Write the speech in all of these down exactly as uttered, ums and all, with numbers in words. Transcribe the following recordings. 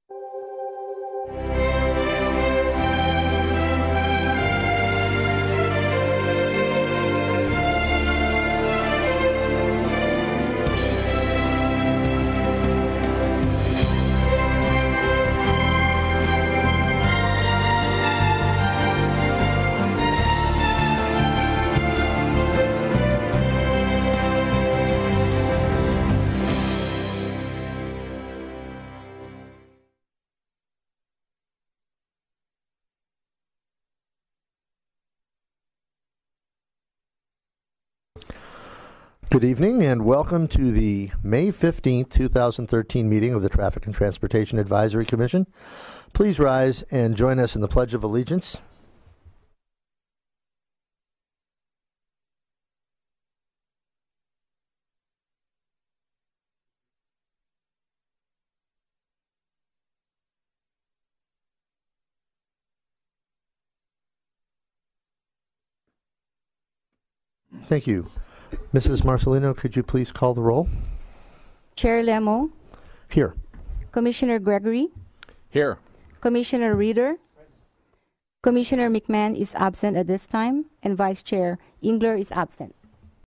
Good evening and welcome to the May fifteenth, two thousand thirteen meeting of the Traffic and Transportation Advisory Commission. Please rise and join us in the Pledge of Allegiance. Thank you. Missus Marcelino, could you please call the roll? Chair Lemo. Here. Commissioner Gregory. Here. Commissioner Reeder. Commissioner McMahon is absent at this time, and Vice Chair Engler is absent.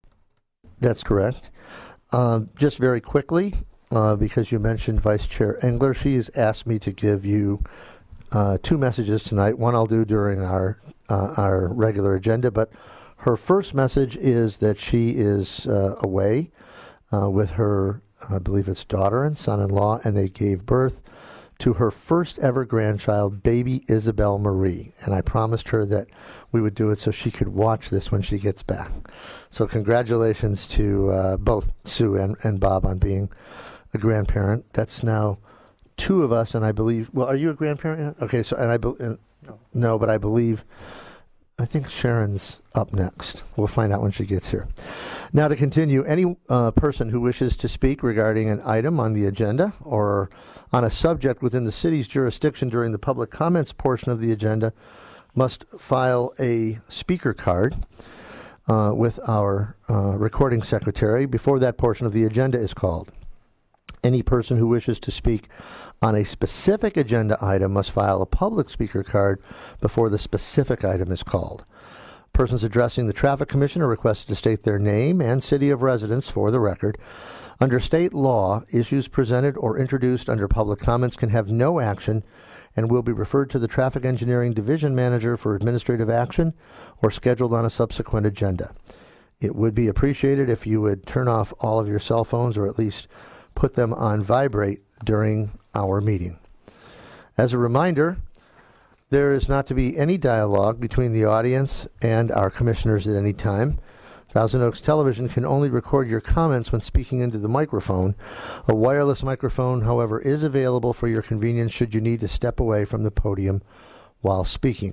That's correct. Uh, just very quickly, uh, because you mentioned Vice Chair Engler, she has asked me to give you uh, two messages tonight. One I'll do during our uh, our regular agenda, but her first message is that she is uh, away uh, with her, I believe it's daughter and son-in-law, and they gave birth to her first ever grandchild, baby Isabel Marie. And I promised her that we would do it so she could watch this when she gets back. So congratulations to uh, both Sue and, and Bob on being a grandparent. That's now two of us, and I believe, well, are you a grandparent yet? Okay, so, and I, be, and, no. no, but I believe, I think Sharon's up next. We'll find out when she gets here. Now to continue, any uh, person who wishes to speak regarding an item on the agenda or on a subject within the city's jurisdiction during the public comments portion of the agenda must file a speaker card uh, with our uh, recording secretary before that portion of the agenda is called. Any person who wishes to speak on a specific agenda item must file a public speaker card before the specific item is called. Persons addressing the Traffic Commission are requested to state their name and city of residence for the record. Under state law, issues presented or introduced under public comments can have no action and will be referred to the Traffic Engineering Division Manager for administrative action or scheduled on a subsequent agenda. It would be appreciated if you would turn off all of your cell phones or at least put them on vibrate during our meeting. As a reminder, there is not to be any dialogue between the audience and our commissioners at any time. Thousand Oaks Television can only record your comments when speaking into the microphone. A wireless microphone, however, is available for your convenience should you need to step away from the podium while speaking.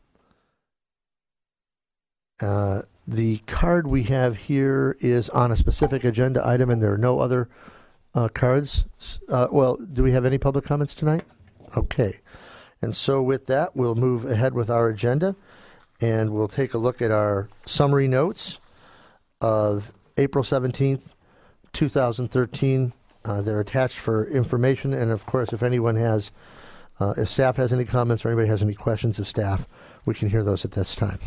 Uh, the card we have here is on a specific agenda item, and there are no other uh, cards. Uh, well, do we have any public comments tonight? Okay. And so with that, we'll move ahead with our agenda, and we'll take a look at our summary notes of April seventeenth, two thousand thirteen. Uh, they're attached for information, and of course, if anyone has, uh, if staff has any comments or anybody has any questions of staff, we can hear those at this time.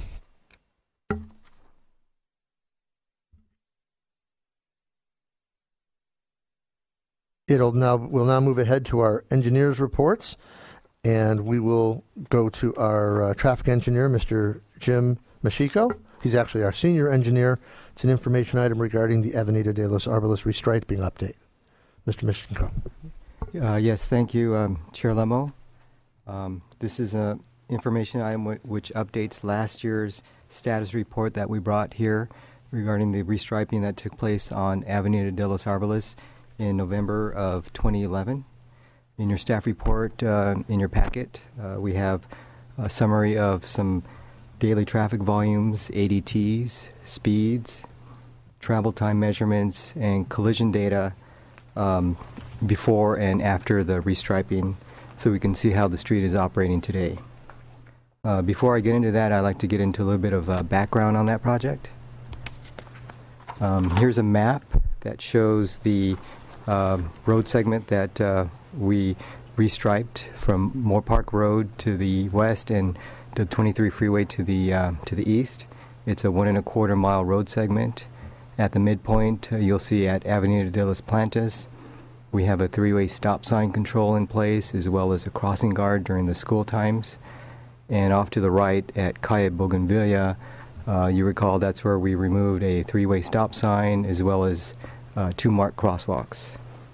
It'll now, we'll now move ahead to our engineers' reports, and we will go to our uh, traffic engineer, Mister Jim Machiko. He's actually our senior engineer. It's an information item regarding the Avenida de los Arboles restriping update. Mister Machiko. Uh, yes, thank you, um, Chair Lemo. Um, this is an information item w which updates last year's status report that we brought here regarding the restriping that took place on Avenida de los Arboles in November of twenty eleven. In your staff report, uh, in your packet, uh, we have a summary of some daily traffic volumes, A D Ts, speeds, travel time measurements, and collision data um, before and after the restriping, so we can see how the street is operating today. Uh, before I get into that, I'd like to get into a little bit of uh, background on that project. Um, here's a map that shows the uh, road segment that uh, we restriped from Moore Park Road to the west and the twenty-three freeway to the uh, to the east. It's a one and a quarter mile road segment. At the midpoint, uh, you'll see at Avenida de las Plantas, we have a three-way stop sign control in place, as well as a crossing guard during the school times. And off to the right at Calle Bougainvillea, uh, you recall that's where we removed a three-way stop sign, as well as uh, two marked crosswalks.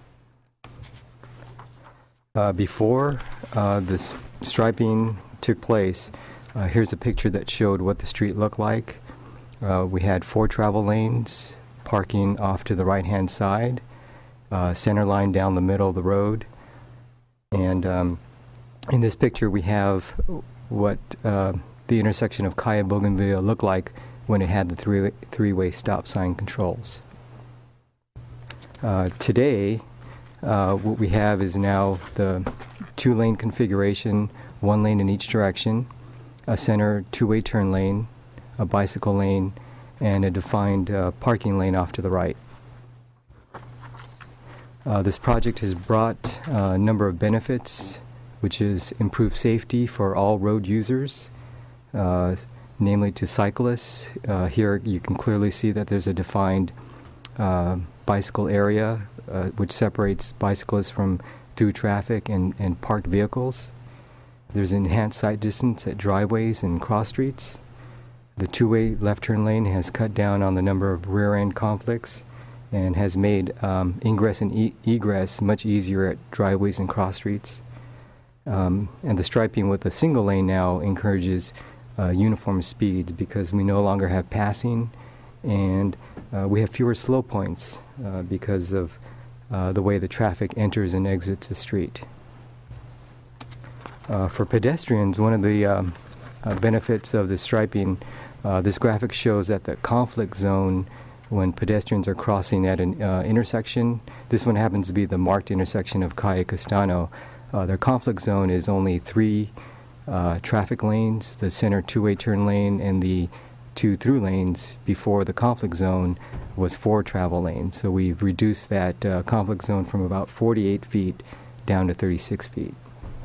Uh, before uh, this striping took place, uh, here's a picture that showed what the street looked like. Uh, we had four travel lanes, parking off to the right-hand side, uh, center line down the middle of the road. And um, in this picture, we have what uh, the intersection of Calle Bougainvillea looked like when it had the three, three-way stop sign controls. Uh, today, uh, what we have is now the two-lane configuration, one lane in each direction, a center two-way turn lane, a bicycle lane, and a defined uh, parking lane off to the right. Uh, this project has brought uh, a number of benefits, which is improved safety for all road users, uh, namely to cyclists. Uh, here you can clearly see that there's a defined uh, bicycle area uh, which separates bicyclists from through traffic and, and parked vehicles. There's enhanced sight distance at driveways and cross streets. The two-way left turn lane has cut down on the number of rear-end conflicts and has made um, ingress and e egress much easier at driveways and cross streets. Um, and the striping with a single lane now encourages uh, uniform speeds because we no longer have passing, and uh, we have fewer slow points uh, because of uh, the way the traffic enters and exits the street. Uh, for pedestrians, one of the um, uh, benefits of the striping, uh, this graphic shows that the conflict zone when pedestrians are crossing at an uh, intersection, this one happens to be the marked intersection of Calle Castano. Uh, their conflict zone is only three uh, traffic lanes, the center two-way turn lane and the two through lanes. Before the conflict zone was four travel lanes. So we've reduced that uh, conflict zone from about forty-eight feet down to thirty-six feet.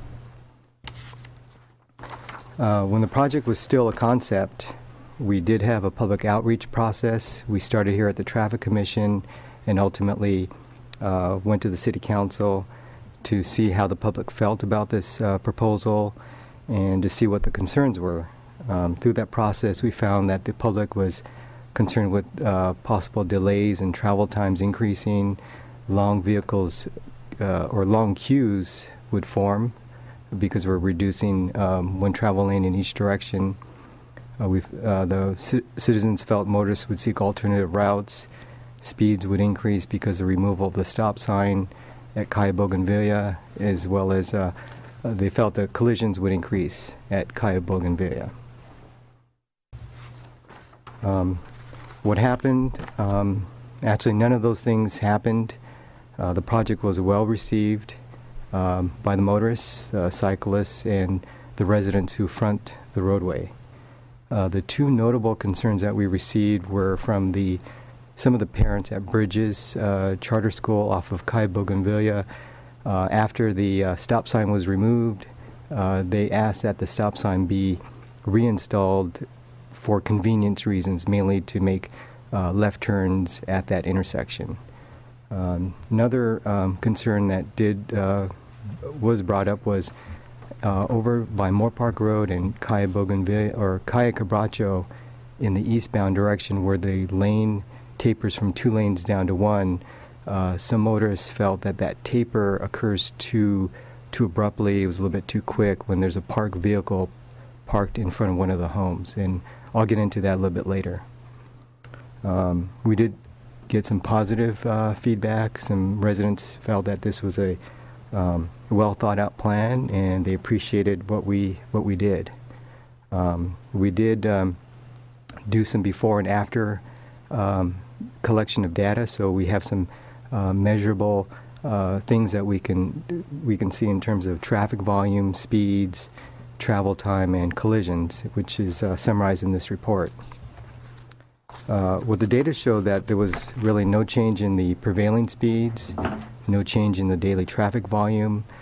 Uh, when the project was still a concept, we did have a public outreach process. We started here at the Traffic Commission and ultimately uh, went to the City Council to see how the public felt about this uh, proposal and to see what the concerns were. Um, through that process, we found that the public was concerned with uh, possible delays and travel times increasing, long vehicles uh, or long queues would form because we're reducing um, one travel lane in each direction. Uh, we've, uh, the c citizens felt motorists would seek alternative routes. Speeds would increase because of the removal of the stop sign at Calle Bougainvillea, as well as uh, uh, they felt that collisions would increase at Calle Bougainvillea. Um, what happened? Um, actually, none of those things happened. Uh, the project was well received um, by the motorists, uh, cyclists, and the residents who front the roadway. Uh, the two notable concerns that we received were from the some of the parents at Bridges uh, Charter School off of Calle Bougainvillea. Uh, after the uh, stop sign was removed, uh, they asked that the stop sign be reinstalled for convenience reasons, mainly to make uh, left turns at that intersection. Um, another um, concern that did uh, was brought up was Uh, over by Moore Park Road and Calle Bougainvillea or Calle Cabracho in the eastbound direction where the lane tapers from two lanes down to one. Uh, some motorists felt that that taper occurs too too abruptly. It was a little bit too quick when there's a parked vehicle parked in front of one of the homes, and I'll get into that a little bit later. Um, we did get some positive uh, feedback. Some residents felt that this was a Um, well thought out plan, and they appreciated what we what we did. Um, we did um, do some before and after um, collection of data, so we have some uh, measurable uh, things that we can we can see in terms of traffic volume, speeds, travel time, and collisions, which is uh, summarized in this report. Uh, well, the data showed that there was really no change in the prevailing speeds, no change in the daily traffic volume.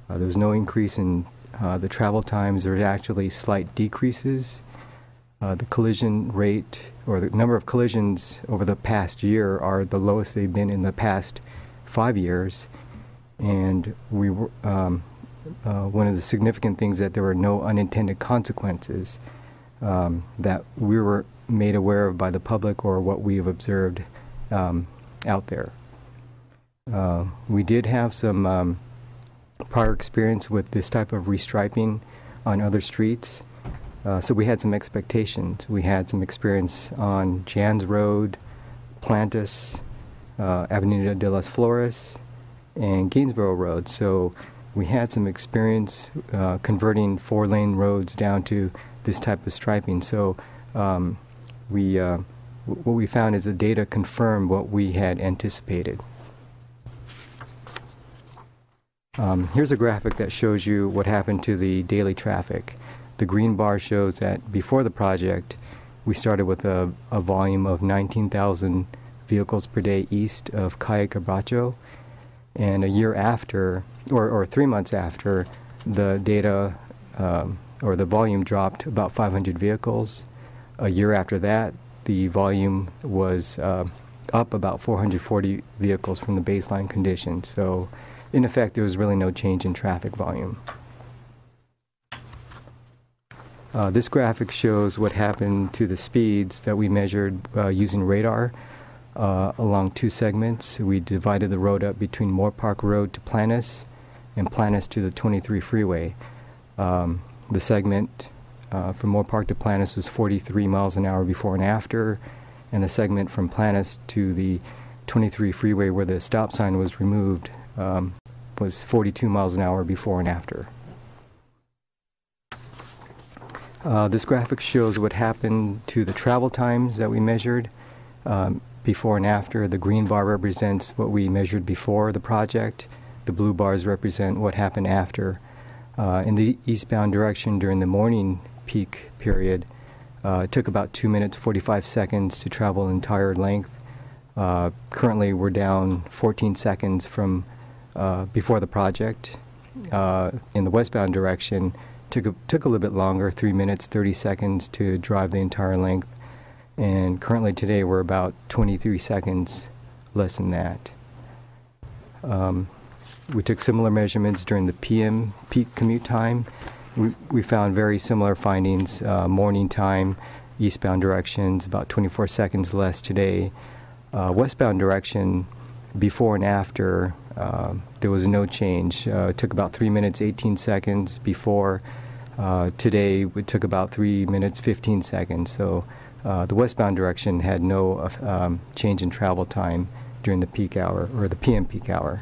Uh, there was no increase in uh, the travel times. There were actually slight decreases. Uh, the collision rate, or the number of collisions over the past year, are the lowest they've been in the past five years. And we were, um, uh, one of the significant things that there were no unintended consequences um, that we were made aware of by the public or what we have observed um, out there. Uh, we did have some um, prior experience with this type of restriping on other streets. Uh, so we had some expectations. We had some experience on Jans Road, Plantis, uh, Avenida de las Flores, and Gainsborough Road. So we had some experience uh, converting four-lane roads down to this type of striping. So um, we, uh, w- what we found is the data confirmed what we had anticipated. Um, here's a graphic that shows you what happened to the daily traffic. The green bar shows that before the project, we started with a, a volume of nineteen thousand vehicles per day east of Calle Cabracho. And a year after, or, or three months after, the data, um, or the volume dropped about five hundred vehicles. A year after that, the volume was uh, up about four hundred forty vehicles from the baseline condition. So, in effect, there was really no change in traffic volume. Uh, this graphic shows what happened to the speeds that we measured uh, using radar uh, along two segments. We divided the road up between Moore Park Road to Plantis and Plantis to the twenty-three freeway. Um, the segment uh, from Moore Park to Plantis was forty-three miles an hour before and after, and the segment from Plantis to the twenty-three freeway where the stop sign was removed um, was forty-two miles an hour before and after. Uh, this graphic shows what happened to the travel times that we measured um, before and after. The green bar represents what we measured before the project. The blue bars represent what happened after. Uh, in the eastbound direction during the morning peak period, uh, it took about two minutes, forty-five seconds to travel the entire length. Uh, currently, we're down fourteen seconds from uh, before the project. Uh, in the westbound direction, Took a, took a little bit longer, three minutes, thirty seconds to drive the entire length. And currently today we're about twenty-three seconds less than that. Um, we took similar measurements during the P M peak commute time. We, we found very similar findings. Uh, morning time, eastbound directions, about twenty-four seconds less today. Uh, westbound direction, before and after, uh, there was no change. Uh, it took about three minutes, eighteen seconds before. Uh, today, it took about three minutes, fifteen seconds. So uh, the westbound direction had no uh, um, change in travel time during the peak hour, or the P M peak hour.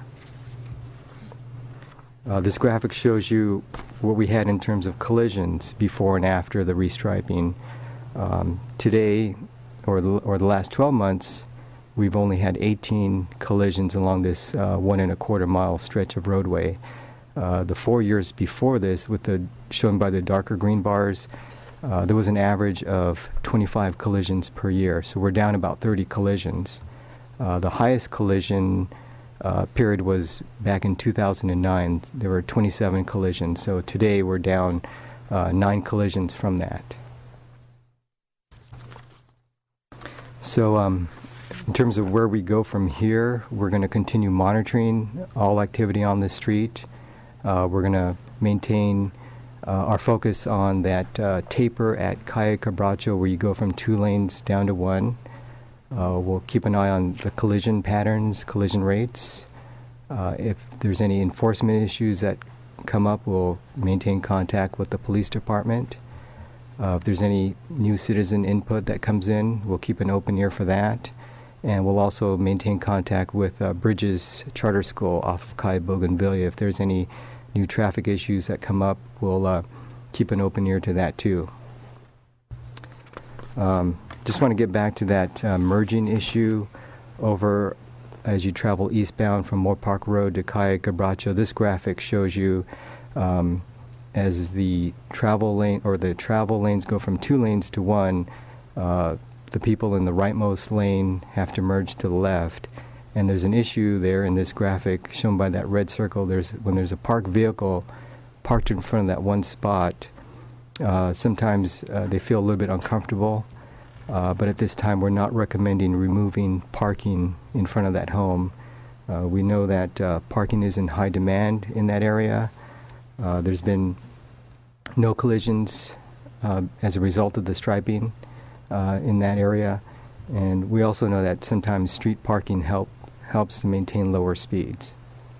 Uh, this graphic shows you what we had in terms of collisions before and after the restriping. Um, today, or the, or the last twelve months, we've only had eighteen collisions along this uh, one and a quarter mile stretch of roadway. Uh, the four years before this, with the shown by the darker green bars, uh, there was an average of twenty-five collisions per year. So we're down about thirty collisions. Uh, the highest collision uh, period was back in two thousand nine. There were twenty-seven collisions. So today we're down uh, nine collisions from that. So um, in terms of where we go from here, we're going to continue monitoring all activity on the street. Uh, we're going to maintain uh, our focus on that uh, taper at Calle Cabracho where you go from two lanes down to one. Uh, we'll keep an eye on the collision patterns, collision rates. Uh, if there's any enforcement issues that come up, we'll maintain contact with the police department. Uh, if there's any new citizen input that comes in, we'll keep an open ear for that. And we'll also maintain contact with uh, Bridges Charter School off of Calle Bougainvillea. If there's any new traffic issues that come up, we'll uh, keep an open ear to that too. Um, just want to get back to that uh, merging issue over as you travel eastbound from Moore Park Road to Calle Cabracho. This graphic shows you um, as the travel lane or the travel lanes go from two lanes to one, uh, the people in the rightmost lane have to merge to the left, And there's an issue there in this graphic shown by that red circle. There's when there's a parked vehicle parked in front of that one spot, uh, sometimes uh, they feel a little bit uncomfortable. Uh, but at this time, we're not recommending removing parking in front of that home. Uh, we know that uh, parking is in high demand in that area. Uh, there's been no collisions uh, as a result of the striping uh, in that area. And we also know that sometimes street parking help, helps to maintain lower speeds.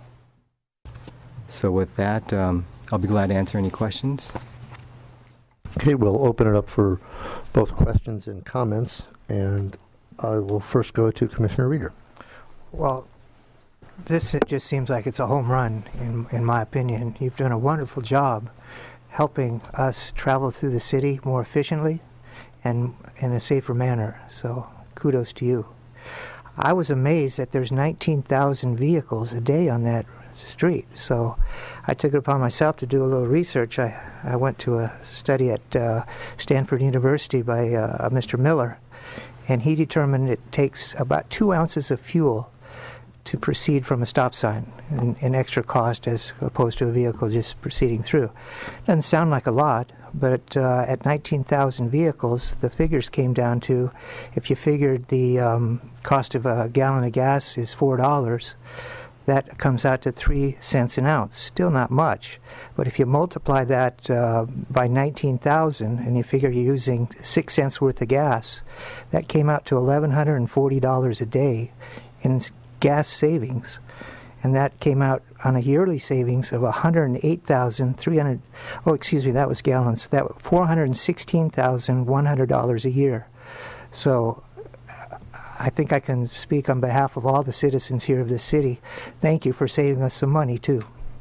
So with that, um, I'll be glad to answer any questions. Okay, we'll open it up for both questions and comments, and I will first go to Commissioner Reeder. Well, this it just seems like it's a home run, in, in my opinion. You've done a wonderful job helping us travel through the city more efficiently and in a safer manner, so kudos to you. I was amazed that there's nineteen thousand vehicles a day on that street, so I took it upon myself to do a little research. I, I went to a study at uh, Stanford University by uh, Mister Miller, and he determined it takes about two ounces of fuel to proceed from a stop sign, an, an extra cost as opposed to a vehicle just proceeding through. Doesn't sound like a lot, but uh, at nineteen thousand vehicles, the figures came down to, if you figured the um, cost of a gallon of gas is four dollars, that comes out to three cents an ounce. Still not much, but if you multiply that uh, by nineteen thousand and you figure you're using six cents worth of gas, that came out to eleven forty dollars a day in gas savings, and that came out on a yearly savings of one hundred eight thousand three hundred. Oh, excuse me, that was gallons. That four hundred sixteen thousand one hundred dollars a year. So I think I can speak on behalf of all the citizens here of this city. Thank you for saving us some money too.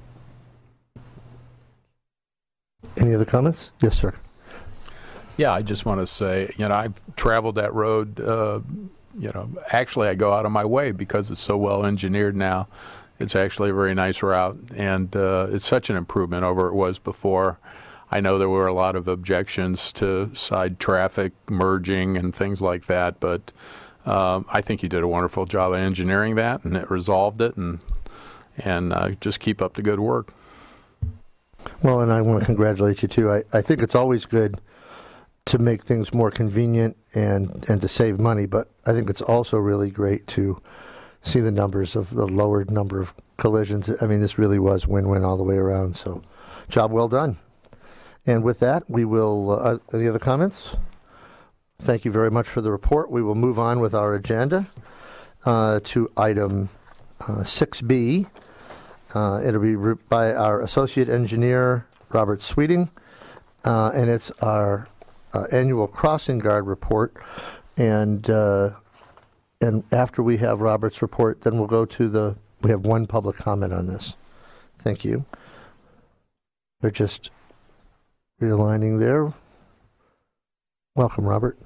Any other comments? Yes, sir. Yeah, I just want to say, you know, I've traveled that road. Uh, you know, actually, I go out of my way because it's so well engineered now. It's actually a very nice route, and uh, it's such an improvement over it was before. I know there were a lot of objections to side traffic merging and things like that, but um, I think you did a wonderful job of engineering that, and it resolved it, and and uh, just keep up the good work. Well, and I want to congratulate you too. I, I think it's always good to make things more convenient and, and to save money, but I think it's also really great to see the numbers of the lowered number of collisions. I mean, this really was win-win all the way around, so job well done. And with that, we will, uh, any other comments? Thank you very much for the report. We will move on with our agenda uh, to item uh, six B. Uh, it'll be re- by our Associate Engineer, Robert Sweeting, uh, and it's our uh, annual crossing guard report. And uh, and after we have Robert's report, then we'll go to the, we have one public comment on this. Thank you. They're just realigning there. Welcome, Robert.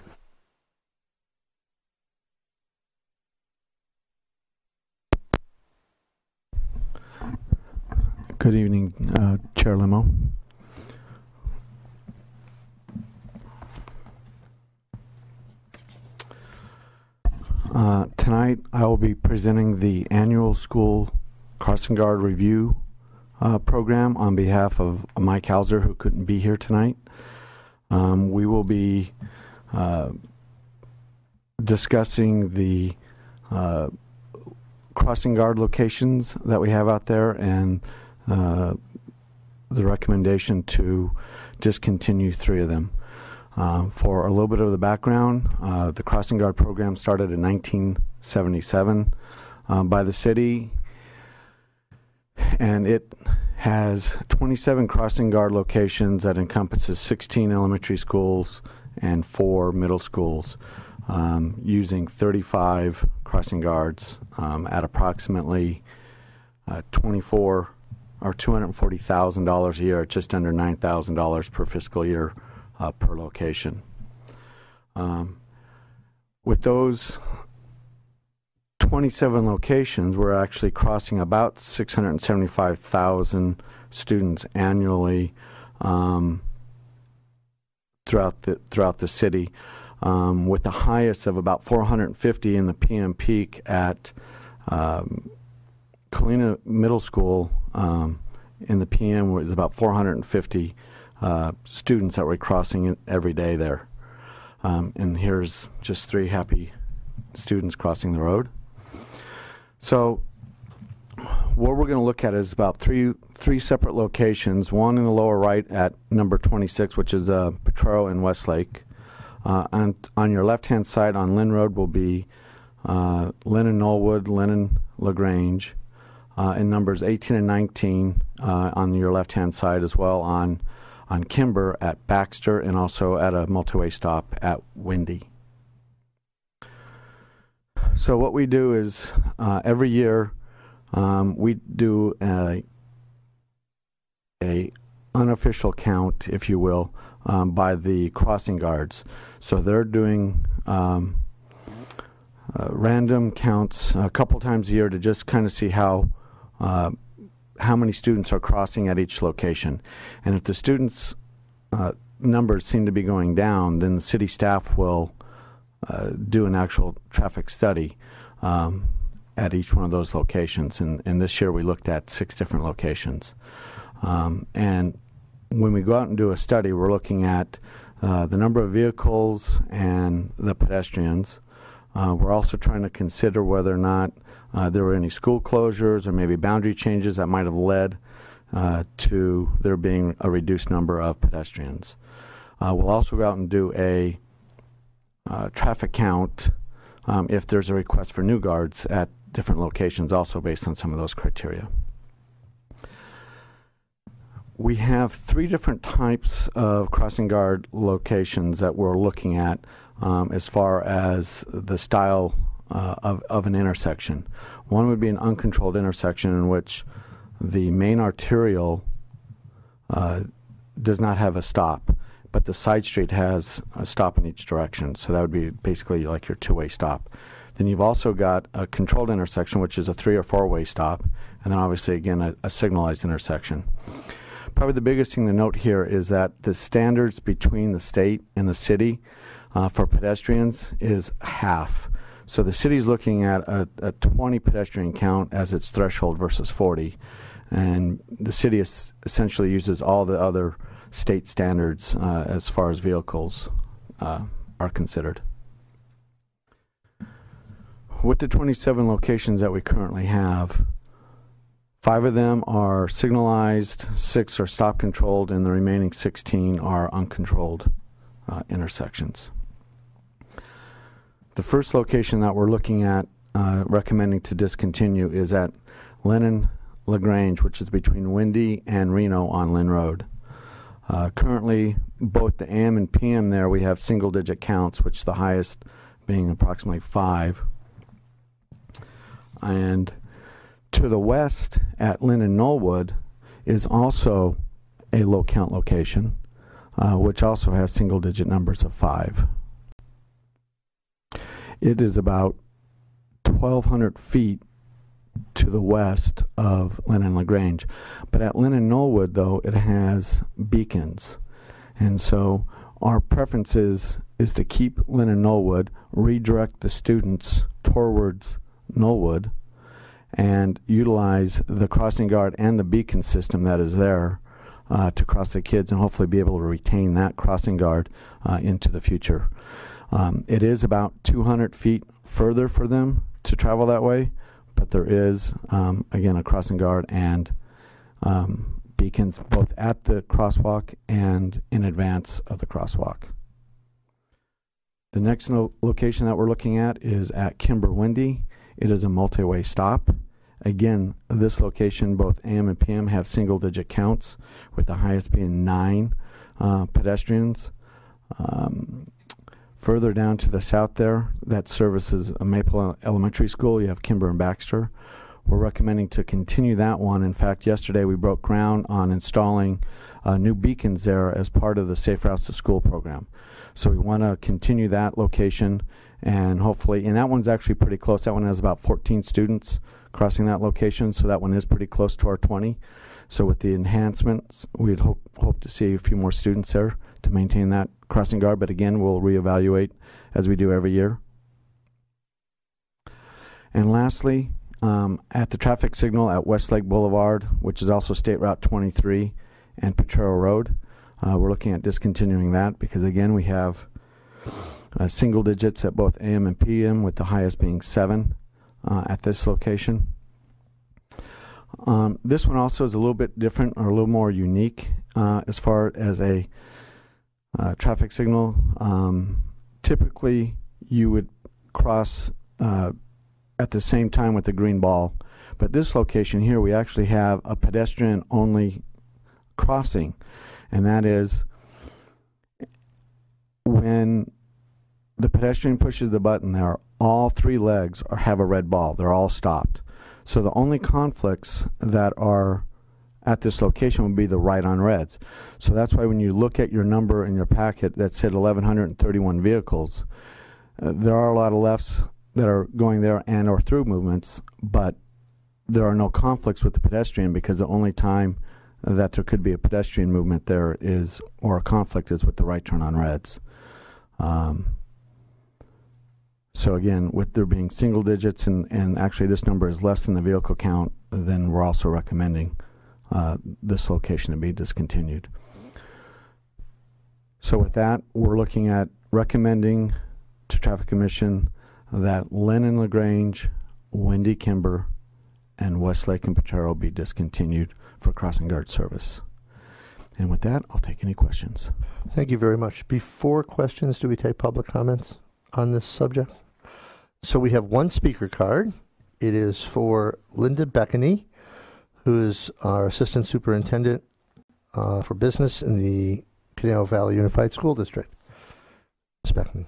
Good evening, uh, Chair Limo. Uh, tonight, I will be presenting the annual school crossing guard review uh, program on behalf of Mike Hauser, who couldn't be here tonight. Um, we will be uh, discussing the uh, crossing guard locations that we have out there and uh, the recommendation to discontinue three of them. Uh, for a little bit of the background, uh, the crossing guard program started in nineteen seventy-seven uh, by the city, and it has twenty-seven crossing guard locations that encompasses sixteen elementary schools and four middle schools, um, using thirty-five crossing guards um, at approximately uh, twenty-four or two hundred forty thousand dollars a year, just under nine thousand dollars per fiscal year uh, per location. Um, with those twenty-seven locations, we're actually crossing about six hundred seventy-five thousand students annually um, throughout the throughout the city, um, with the highest of about four hundred fifty in the P M peak at Um, Colina Middle School um, in the P M was about four hundred fifty uh, students that were crossing it every day there. Um, and here's just three happy students crossing the road. So what we're going to look at is about three three separate locations, one in the lower right at number twenty-six, which is uh, Potrero and Westlake. Uh, and on your left-hand side on Lynn Road will be uh, Lynn and Knollwood, Lynn and LaGrange, uh, and numbers eighteen and nineteen uh, on your left-hand side as well on, on Kimber at Baxter, and also at a multi-way stop at Windy. So what we do is uh, every year um, we do a, a unofficial count, if you will, um, by the crossing guards. So they're doing um, uh, random counts a couple times a year to just kind of see how uh, how many students are crossing at each location. And if the students' uh, numbers seem to be going down, then the city staff will uh, do an actual traffic study um, at each one of those locations. And, and this year we looked at six different locations. Um, and when we go out and do a study, we're looking at uh, the number of vehicles and the pedestrians. Uh, we're also trying to consider whether or not uh, there were any school closures or maybe boundary changes that might have led uh, to there being a reduced number of pedestrians. Uh, we'll also go out and do a uh, traffic count um, if there's a request for new guards at different locations, also based on some of those criteria. We have three different types of crossing guard locations that we're looking at um, as far as the style uh, of, of an intersection. One would be an uncontrolled intersection in which the main arterial uh, does not have a stop, but the side street has a stop in each direction. So that would be basically like your two-way stop. Then you've also got a controlled intersection, which is a three or four-way stop, and then obviously, again, a, a signalized intersection. Probably the biggest thing to note here is that the standards between the state and the city uh, for pedestrians is half. So the city's looking at a, a twenty pedestrian count as its threshold versus forty. And the city is essentially uses all the other state standards uh, as far as vehicles uh, are considered. With the twenty-seven locations that we currently have, five of them are signalized, six are stop controlled, and the remaining sixteen are uncontrolled uh, intersections. The first location that we're looking at uh, recommending to discontinue is at Lennon LaGrange, which is between Windy and Reno on Lynn Road. Uh, currently, both the A M and P M there, we have single digit counts, which the highest being approximately five. And to the west at Lynn and Knollwood is also a low count location, uh, which also has single digit numbers of five. It is about twelve hundred feet to the west of Lynn and LaGrange. But at Lynn and Knollwood, though, it has beacons. And so our preference is, is to keep Lynn and Knollwood, redirect the students towards Knollwood, and utilize the crossing guard and the beacon system that is there uh, to cross the kids, and hopefully be able to retain that crossing guard uh, into the future. Um, it is about two hundred feet further for them to travel that way, but there is, um, again, a crossing guard and um, beacons both at the crosswalk and in advance of the crosswalk. The next no location that we're looking at is at Kimber Windy. It is a multi-way stop. Again, this location, both A M and P M have single-digit counts, with the highest being nine uh, pedestrians. Um, further down to the south there, that services a Maple Elementary School. You have Kimber and Baxter. We're recommending to continue that one. In fact, yesterday we broke ground on installing uh, new beacons there as part of the Safe Routes to School program. So we want to continue that location, and hopefully, and that one's actually pretty close. That one has about fourteen students crossing that location, so that one is pretty close to our twenty. So with the enhancements, we'd hope hope to see a few more students there to maintain that crossing guard, but again, we'll reevaluate as we do every year. And lastly, um, at the traffic signal at Westlake Boulevard, which is also State Route twenty-three and Potrero Road. Uh, we're looking at discontinuing that because, again, we have uh, single digits at both A M and P M, with the highest being seven uh, at this location. Um, this one also is a little bit different, or a little more unique uh, as far as a uh, traffic signal. Um, typically, you would cross uh, at the same time with the green ball, but this location here, we actually have a pedestrian-only crossing, and that is when the pedestrian pushes the button there, all three legs are, have a red ball. They're all stopped. So the only conflicts that are at this location would be the right on reds. So that's why when you look at your number in your packet that said eleven thirty-one vehicles, uh, there are a lot of lefts that are going there and or through movements, but there are no conflicts with the pedestrian, because the only time that there could be a pedestrian movement there is, or a conflict, is with the right turn on reds. Um, So again, with there being single digits, and, and actually this number is less than the vehicle count, then we're also recommending uh, this location to be discontinued. So with that, we're looking at recommending to Traffic Commission that Lynn and LaGrange, Wendy Kimber, and Westlake and Potrero be discontinued for crossing guard service. And with that, I'll take any questions. Thank you very much. Before questions, do we take public comments on this subject? So we have one speaker card. It is for Linda Beckany, who is our Assistant Superintendent uh, for Business in the Conejo Valley Unified School District. Miz Beckany.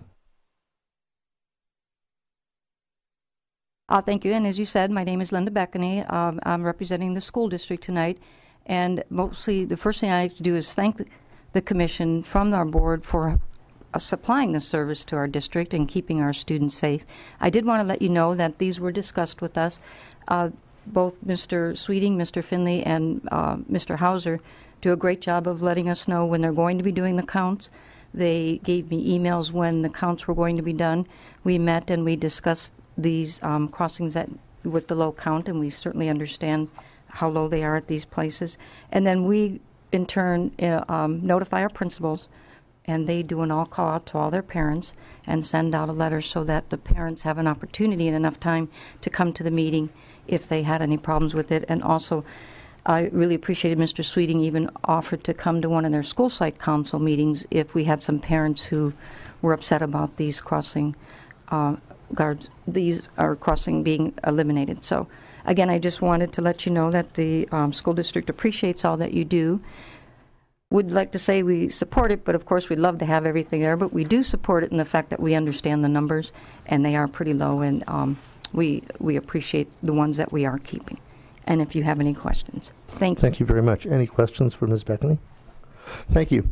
Uh, thank you. And as you said, my name is Linda Beckany. Um, I'm representing the school district tonight. And mostly the first thing I like to do is thank the commission from our board for uh, supplying the service to our district and keeping our students safe. I did want to let you know that these were discussed with us. Uh, both Mister Sweeting, Mister Finley, and uh, Mister Hauser do a great job of letting us know when they're going to be doing the counts. They gave me emails when the counts were going to be done. We met and we discussed these um, crossings that with the low count, and we certainly understand how low they are at these places. And then we, in turn, uh, um, notify our principals, and they do an all-call out to all their parents and send out a letter so that the parents have an opportunity and enough time to come to the meeting if they had any problems with it. And also, I really appreciated Mister Sweeting even offered to come to one of their school site council meetings if we had some parents who were upset about these crossing uh, guards, these are crossing being eliminated. So again, I just wanted to let you know that the um, school district appreciates all that you do. Would like to say we support it, but of course we'd love to have everything there, but we do support it in the fact that we understand the numbers, and they are pretty low, and um, we, we appreciate the ones that we are keeping. And if you have any questions. Thank you. Thank you very much. Any questions for Miz Beckany? Thank you.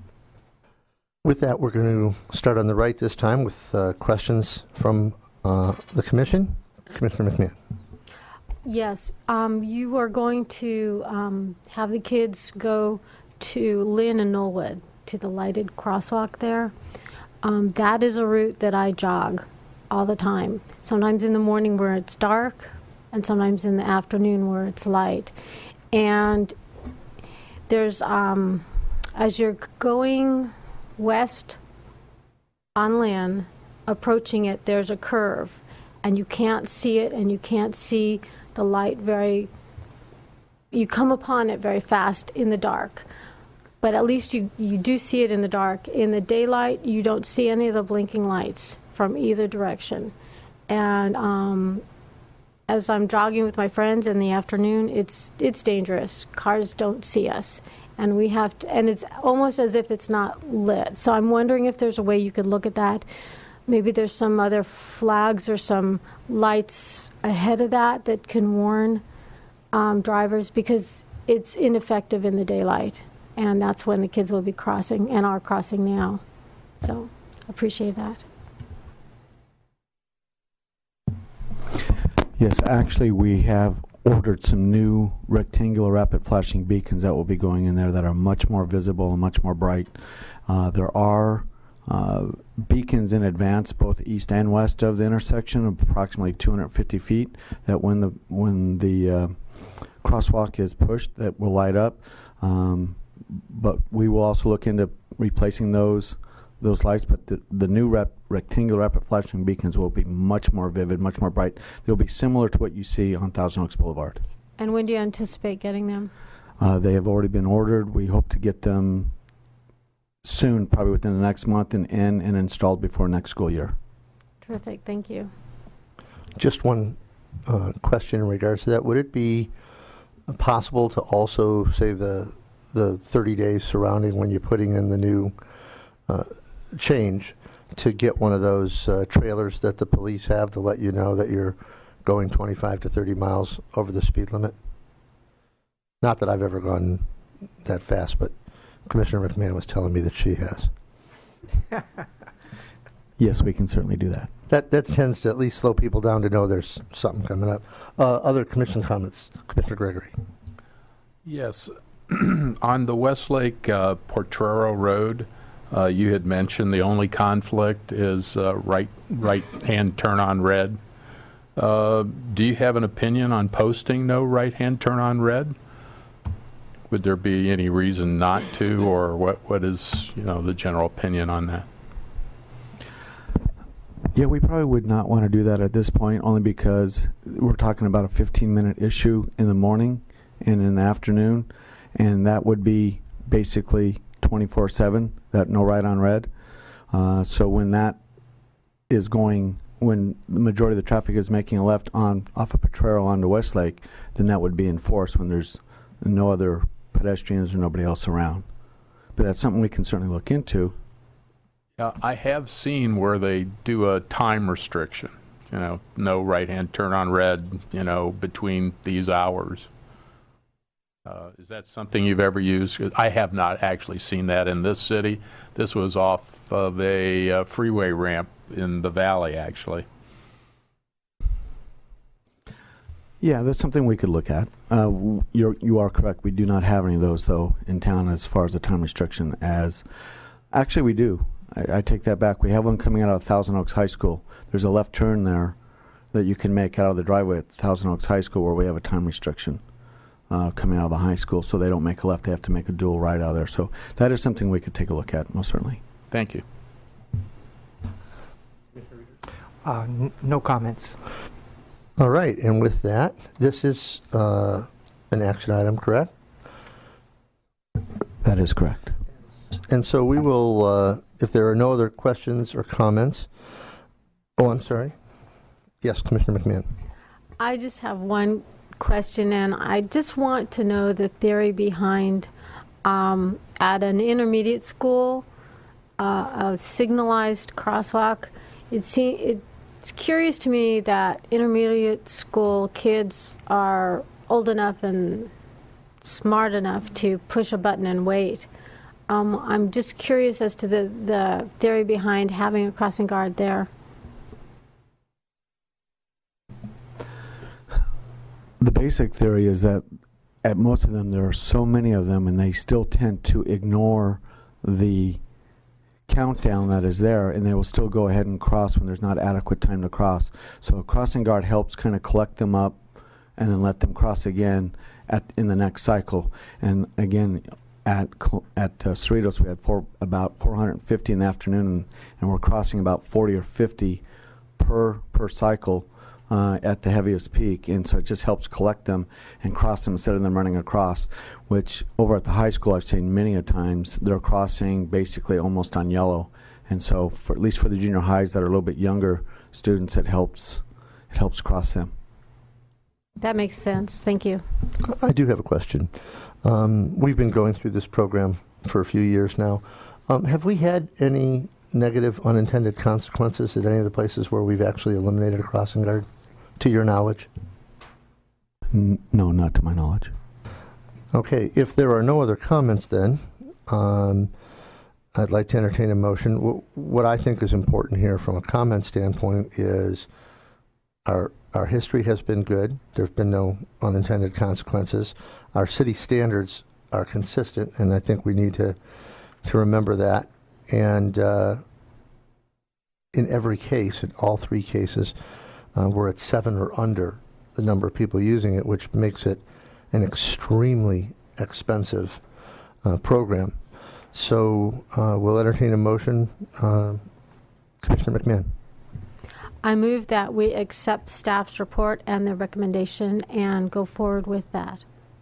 With that, we're going to start on the right this time with uh, questions from uh, the Commission. Commissioner McMahon. Yes, um, you are going to um, have the kids go to Lynn and Knollwood, to the lighted crosswalk there. Um, that is a route that I jog all the time, sometimes in the morning where it's dark, and sometimes in the afternoon where it's light. And there's, um, as you're going west on Lynn, approaching it, there's a curve, and you can't see it, and you can't see the light very, you come upon it very fast in the dark. But at least you, you do see it in the dark. In the daylight, you don't see any of the blinking lights from either direction. And um, as I'm jogging with my friends in the afternoon, it's it's dangerous. Cars don't see us, and we have to, and it's almost as if it's not lit. So I'm wondering if there's a way you could look at that. Maybe there's some other flags or some lights ahead of that that can warn um, drivers, because it's ineffective in the daylight, and that's when the kids will be crossing and are crossing now. So appreciate that. Yes, actually, we have ordered some new rectangular rapid flashing beacons that will be going in there that are much more visible and much more bright. Uh, there are uh, beacons in advance, both east and west of the intersection, approximately two hundred fifty feet, that when the when the uh, crosswalk is pushed, that will light up. Um, but we will also look into replacing those those lights. But the the new rep, rectangular rapid flashing beacons will be much more vivid, much more bright. They'll be similar to what you see on Thousand Oaks Boulevard. And when do you anticipate getting them? Uh, they have already been ordered. We hope to get them soon, probably within the next month, and in and installed before next school year. Terrific. Thank you. Just one uh, question in regards to that. Would it be possible to also say the the thirty days surrounding when you're putting in the new uh, change to get one of those uh, trailers that the police have to let you know that you're going twenty-five to thirty miles over the speed limit? Not that I've ever gone that fast, but Commissioner McMahon was telling me that she has. Yes, we can certainly do that. That that tends to at least slow people down to know there's something coming up. Uh, other commission comments? Commissioner Gregory. Yes. On the Westlake uh, Potrero Road, uh, you had mentioned the only conflict is uh, right right hand turn on red. Uh, do you have an opinion on posting no right hand turn on red? Would there be any reason not to, or what? What is you know the general opinion on that? Yeah, we probably would not want to do that at this point, only because we're talking about a fifteen minute issue in the morning and in the afternoon, and that would be basically twenty-four seven, that no right on red. Uh, so when that is going, when the majority of the traffic is making a left on off of Potrero onto Westlake, then that would be enforced when there's no other pedestrians or nobody else around. But that's something we can certainly look into. Yeah, I have seen where they do a time restriction, you know, no right-hand turn on red, you know, between these hours. Uh, is that something you've ever used? 'Cause I have not actually seen that in this city. This was off of a uh, freeway ramp in the valley, actually. Yeah, that's something we could look at. Uh, w- you're, you are correct. We do not have any of those, though, in town as far as the time restriction as... Actually, we do. I, I take that back. We have one coming out of Thousand Oaks High School. There's a left turn there that you can make out of the driveway at Thousand Oaks High School where we have a time restriction uh, coming out of the high school, so they don't make a left. They have to make a dual right out of there. So that is something we could take a look at, most certainly. Thank you. Uh, n- no comments. All right, and with that, this is uh, an action item, correct? That is correct. And so we will, uh, if there are no other questions or comments. Oh, I'm sorry. Yes, Commissioner McMahon. I just have one question, and I just want to know the theory behind um, at an intermediate school, uh, a signalized crosswalk. It seems it. It's curious to me that intermediate school kids are old enough and smart enough to push a button and wait. Um, I'm just curious as to the, the theory behind having a crossing guard there. The basic theory is that at most of them, there are so many of them, and they still tend to ignore the countdown that is there, and they will still go ahead and cross when there's not adequate time to cross. So a crossing guard helps kind of collect them up and then let them cross again at in the next cycle. And again, at at uh, Cerritos, we had four, about four hundred fifty in the afternoon, and, and we're crossing about forty or fifty per per cycle uh, at the heaviest peak. And so it just helps collect them and cross them instead of them running across, which over at the high school I've seen many a times they're crossing basically almost on yellow. And so for at least for the junior highs that are a little bit younger students, it helps it helps cross them. That makes sense. Thank you. I do have a question. Um, we've been going through this program for a few years now. Um, have we had any negative unintended consequences at any of the places where we've actually eliminated a crossing guard, to your knowledge? N- no, not to my knowledge. Okay, if there are no other comments then, um, I'd like to entertain a motion. W- what I think is important here from a comment standpoint is our our history has been good. There have been no unintended consequences. Our city standards are consistent, and I think we need to to remember that. And uh, in every case, in all three cases, uh, we're at seven or under the number of people using it, which makes it an extremely expensive uh, program. So uh, we'll entertain a motion. Uh, Commissioner McMahon. I move that we accept staff's report and the recommendation and go forward with that.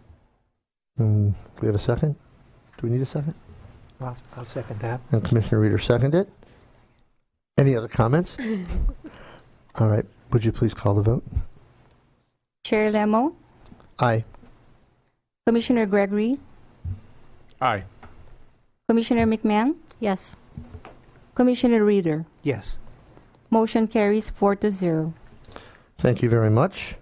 Mm, do we have a second? Do we need a second? I'll, I'll second that. And Commissioner Reeder seconded it. Any other comments? All right. Would you please call the vote? Chair Lemo, Aye. Commissioner Gregory, Aye. Commissioner McMahon, Yes. Commissioner Reeder. Yes. Motion carries four to zero. Thank you very much.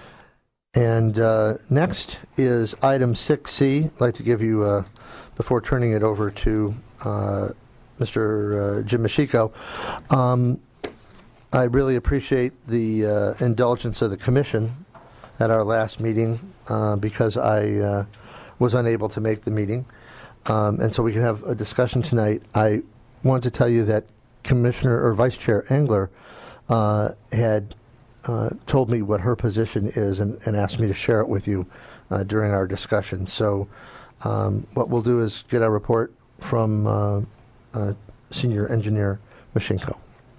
And uh, next is item six C. I'd like to give you, uh, before turning it over to uh, Mister Uh, Jim Michiko, um, I really appreciate the uh, indulgence of the Commission at our last meeting uh, because I uh, was unable to make the meeting. Um, and so we can have a discussion tonight. I want to tell you that Commissioner or Vice Chair Engler uh, had uh, told me what her position is and, and asked me to share it with you uh, during our discussion. So um, what we'll do is get a report from uh, uh, Senior Engineer Mashinko.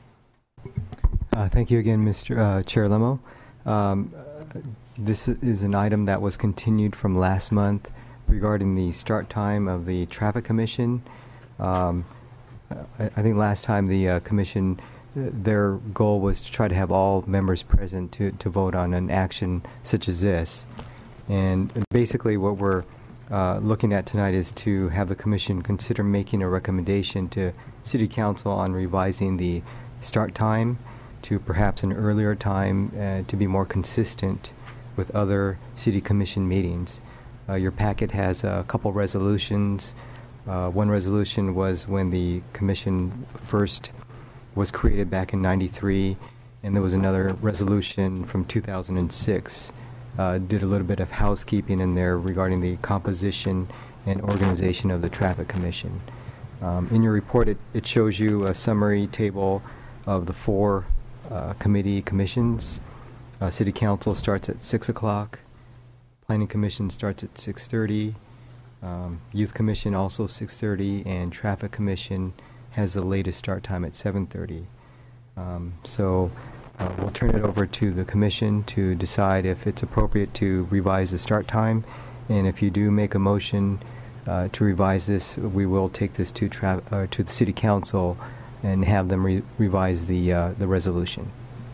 Uh, thank you again, Mister Uh, Chair Lemo. Um, this is an item that was continued from last month regarding the start time of the Traffic Commission. Um, I, I think last time the uh, Commission, uh, their goal was to try to have all members present to, to vote on an action such as this. And basically what we're uh, looking at tonight is to have the Commission consider making a recommendation to City Council on revising the start time to perhaps an earlier time uh, to be more consistent with other City Commission meetings. Uh, your packet has a couple resolutions. Uh, one resolution was when the Commission first was created back in ninety-three, and there was another resolution from two thousand six. Uh, did a little bit of housekeeping in there regarding the composition and organization of the Traffic Commission. Um, in your report, it, it shows you a summary table of the four uh, committee commissions. Uh, City Council starts at six o'clock. Planning Commission starts at six thirty. Um, Youth Commission also six thirty, and Traffic Commission has the latest start time at seven thirty. Um, so uh, we'll turn it over to the Commission to decide if it's appropriate to revise the start time, and if you do make a motion uh, to revise this, we will take this to tra- uh, to the City Council and have them re- revise the uh, the resolution.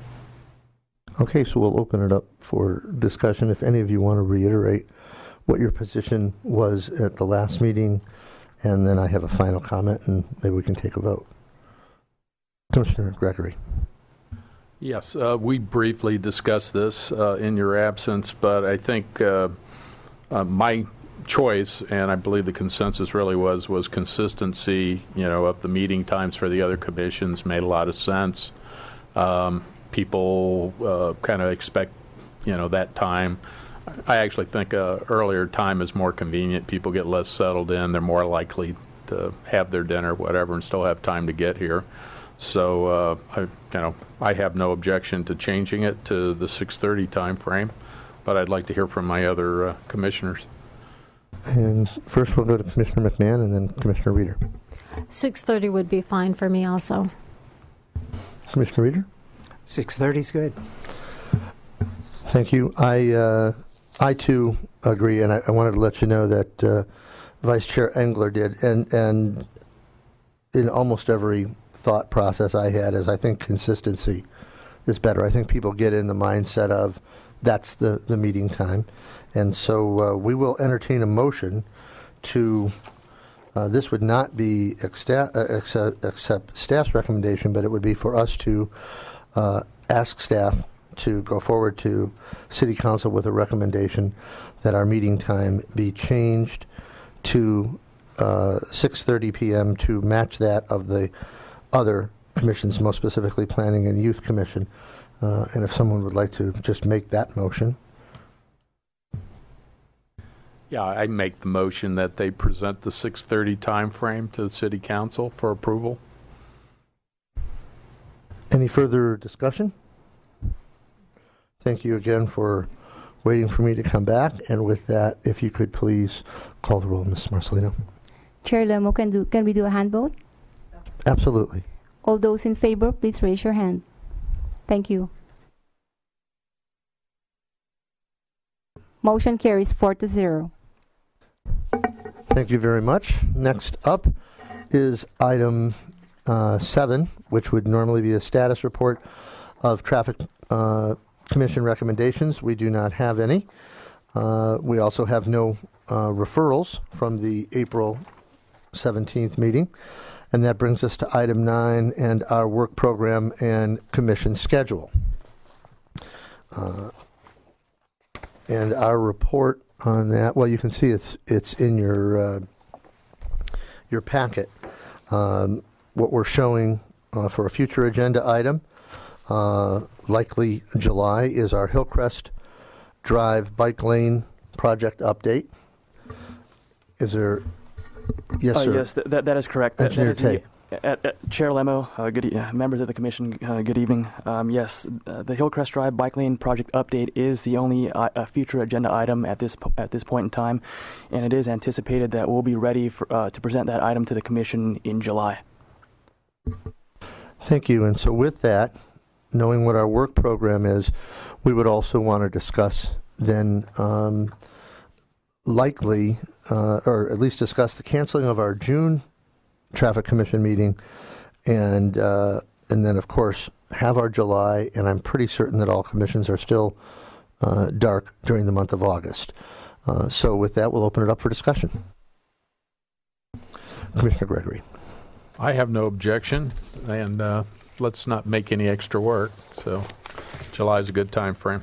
Okay, so we'll open it up for discussion. If any of you want to reiterate what your position was at the last meeting, and then I have a final comment, and maybe we can take a vote. Commissioner Gregory. Yes, uh, we briefly discussed this uh, in your absence, but I think uh, uh, my choice, and I believe the consensus really was, was consistency, you know, of the meeting times for the other commissions made a lot of sense. Um, people uh, kind of expect, you know, that time. I actually think uh, earlier time is more convenient. People get less settled in. They're more likely to have their dinner, whatever, and still have time to get here. So, uh, I, you know, I have no objection to changing it to the six thirty time frame, but I'd like to hear from my other uh, commissioners. And first we'll go to Commissioner McMahon and then Commissioner Reeder. six thirty would be fine for me also. Commissioner Reeder? six thirty is good. Thank you. I uh, I too agree, and I, I wanted to let you know that uh, Vice Chair Engler did, and and in almost every thought process I had is I think consistency is better. I think people get in the mindset of that's the, the meeting time, and so uh, we will entertain a motion to. Uh, this would not be exta- uh, accept, accept staff's recommendation, but it would be for us to uh, ask staff to go forward to City Council with a recommendation that our meeting time be changed to uh, six thirty p.m. to match that of the other commissions, most specifically Planning and Youth Commission. Uh, and if someone would like to just make that motion. Yeah, I make the motion that they present the six thirty time frame to the City Council for approval. Any further discussion? Thank you again for waiting for me to come back. And with that, if you could please call the roll, Miz Marcelino. Chair Lemo, can do can we do a hand vote? Absolutely. All those in favor, please raise your hand. Thank you. Motion carries four to zero. Thank you very much. Next up is item uh, seven, which would normally be a status report of traffic uh, commission recommendations. We do not have any. Uh, we also have no uh, referrals from the April seventeenth meeting. And that brings us to item nine and our work program and commission schedule. Uh, and our report on that, well, you can see it's it's in your uh, your packet. Um, what we're showing uh, for a future agenda item, uh, likely July, is our Hillcrest Drive bike lane project update. Is there? Yes, Uh, sir. yes, th- that, that is correct. That- Engineer that is the- Tate. uh, uh, Chair Lemo, uh, good e- uh, members of the commission, uh, good evening. Um, yes, uh, the Hillcrest Drive bike lane project update is the only uh, uh, future agenda item at this po- at this point in time, and it is anticipated that we'll be ready for, uh, to present that item to the commission in July. Thank you. And so with that, knowing what our work program is, we would also want to discuss then um, likely, uh, or at least discuss the canceling of our June Traffic Commission meeting, and uh, and then, of course, have our July, and I'm pretty certain that all commissions are still uh, dark during the month of August. Uh, so with that, we'll open it up for discussion. Commissioner Gregory. I have no objection, and uh, let's not make any extra work. So July is a good time frame.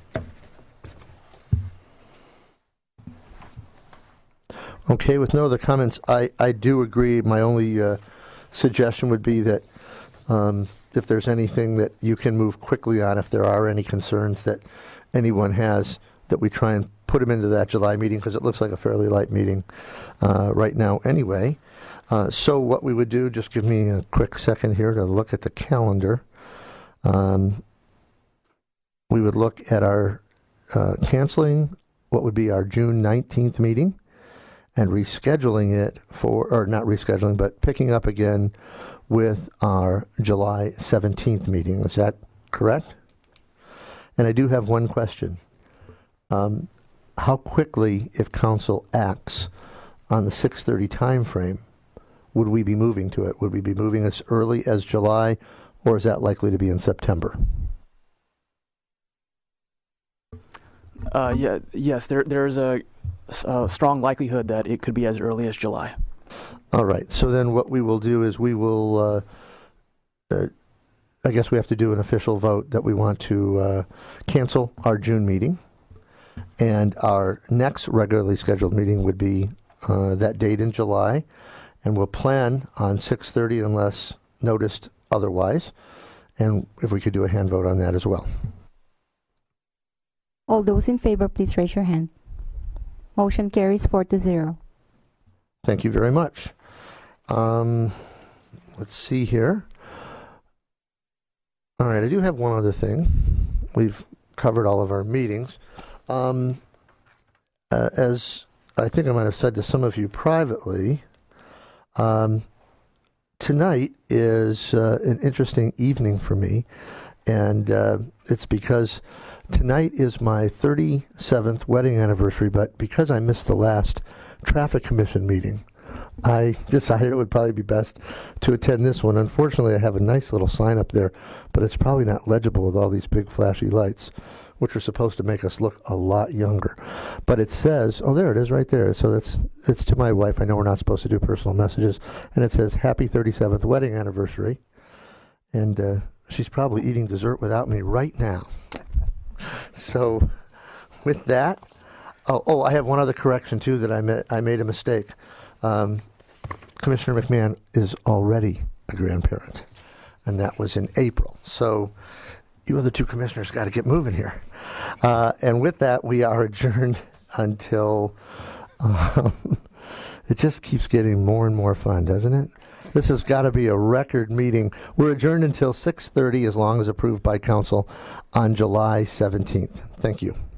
Okay, with no other comments, I, I do agree. My only uh, suggestion would be that um, if there's anything that you can move quickly on, if there are any concerns that anyone has, that we try and put them into that July meeting, because it looks like a fairly light meeting uh, right now anyway. Uh, so what we would do, just give me a quick second here to look at the calendar. Um, we would look at our uh, canceling what would be our June nineteenth meeting and rescheduling it for, or not rescheduling, but picking up again with our July seventeenth meeting. Is that correct? And I do have one question. Um, how quickly, if council acts on the six thirty time frame, would we be moving to it? Would we be moving as early as July, or is that likely to be in September? Uh, yeah, yes, there there's a, a strong likelihood that it could be as early as July. All right. So then what we will do is we will, uh, uh, I guess we have to do an official vote that we want to uh, cancel our June meeting. And our next regularly scheduled meeting would be uh, that date in July. And we'll plan on six thirty unless noticed otherwise. And if we could do a hand vote on that as well. All those in favor, please raise your hand. Motion carries four to zero. Thank you very much. Um, let's see here. All right, I do have one other thing. We've covered all of our meetings. Um, uh, as I think I might have said to some of you privately, um, tonight is uh, an interesting evening for me, and uh, it's because tonight is my thirty-seventh wedding anniversary, but because I missed the last Traffic Commission meeting, I decided it would probably be best to attend this one. Unfortunately, I have a nice little sign up there, but it's probably not legible with all these big flashy lights, which are supposed to make us look a lot younger. But it says, oh, there it is right there. So that's it's to my wife. I know we're not supposed to do personal messages. And it says, happy thirty-seventh wedding anniversary. And uh, she's probably eating dessert without me right now. So with that, oh, oh, I have one other correction, too, that I, ma- I made a mistake. Um, Commissioner McMahon is already a grandparent, and that was in April. So you other two commissioners got to get moving here. Uh, and with that, we are adjourned until um, it just keeps getting more and more fun, doesn't it? This has got to be a record meeting. We're adjourned until six thirty as long as approved by council on July seventeenth. Thank you.